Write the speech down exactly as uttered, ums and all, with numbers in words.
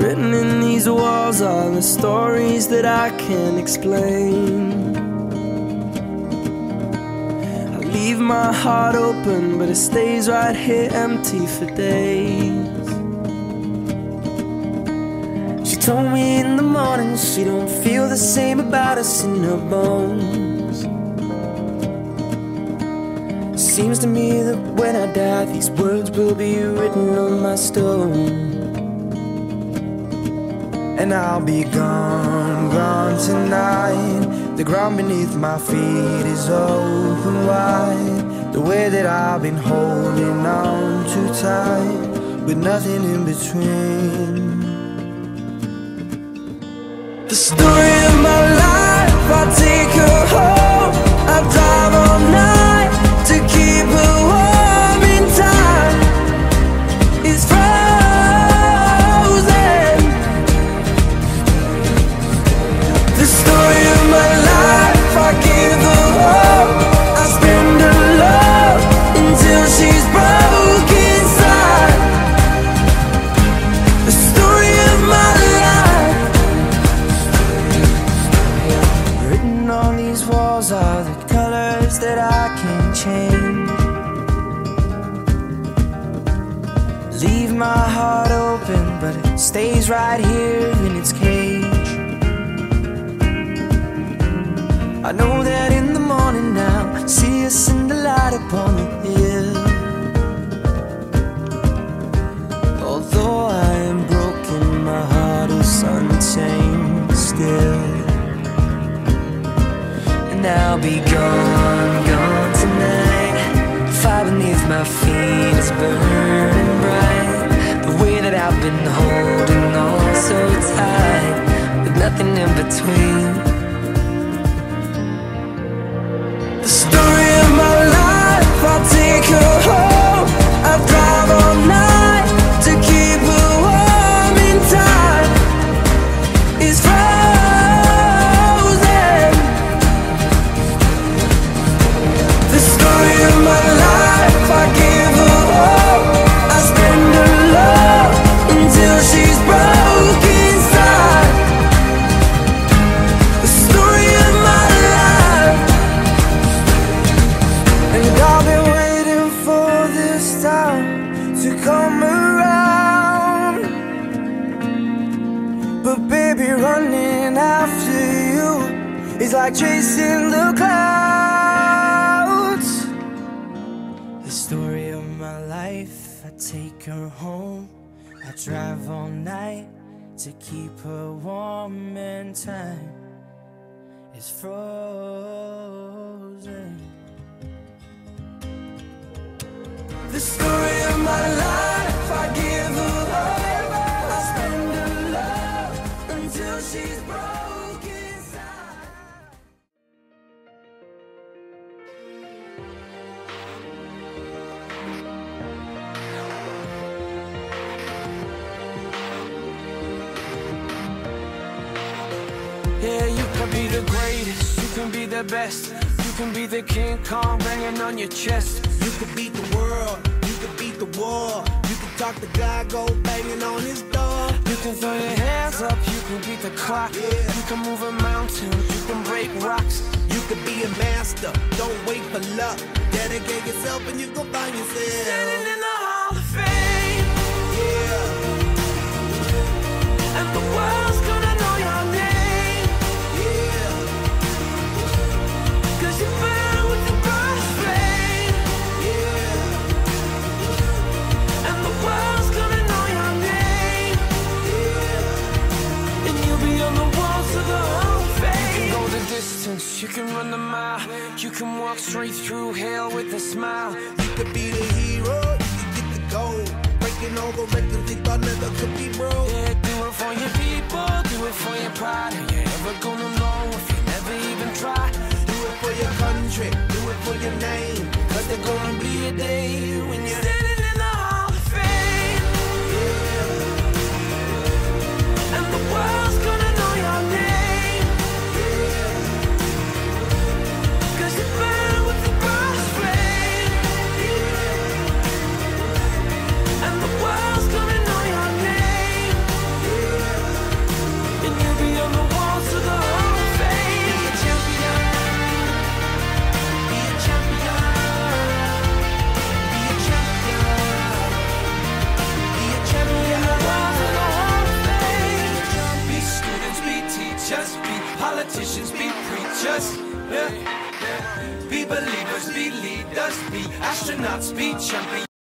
Written in these walls are the stories that I can't explain. I leave my heart open, but it stays right here empty for days. She told me in the morning she don't feel the same about us in her bones. Seems to me that when I die, these words will be written on my stone. And I'll be gone, gone tonight. The ground beneath my feet is open wide. The way that I've been holding on too tight, with nothing in between. The story of my life, I take her home. I drive all night to keep her warm in time. It's frozen. The story of my life, I give her hope. I spend her love until she's broke inside. The story of my life. Written on these walls are the colors that I can't change. Leave my heart open, but it stays right here in its cage. I know that in the morning now, see us in the light upon the hill. Although I am broken, my heart is untamed still. And I'll be gone, gone tonight. Fire beneath my feet is burning bright. The way that I've been holding on so tight, with nothing in between. The story of my life, I'll take her home. I drive all night to keep her warm in time. It's frozen. The story of my life, I give her hope. I spend her love until she's broke inside. The story of my life. And I've been waiting for this time to come around. But baby, running after you is like chasing the clouds. The story of my life, I take her home. I drive all night to keep her warm and time is frozen. The story of my life, I give her hope. I spend her love until she's broke inside. Yeah, you can be the greatest, you can be the best. You can be the King Kong banging on your chest. You could beat the world, you could beat the war. You can talk to God, go banging on his door. You can throw your hands up, you can beat the clock. Yeah. You can move a mountain, you can break rocks. You could be a master, don't wait for luck. Dedicate yourself and you gon' find yourself Standing in the Hall of Fame. Yeah, And the world's gonna know your name. yeah, Cause you burn with the brush flame. yeah, And the world's gonna know your name. yeah. And you'll be on the walls of the Hall of Fame. You can go the distance, you can run the mile. You can walk straight through hell with a smile. You could be the hero, you could get the gold. Breaking all the records they thought never could be broke. Yeah, do it for your people, do it for your pride. Are you ever gonna know if you never even try? Do it for your country, do it for your name. Cause there's gonna be a day when you're standing in the Hall of Fame. And the world's gonna know your name. Cause you burn with the brush flame. And the world's gonna know your name. Be believers, be leaders, be astronauts, be champions.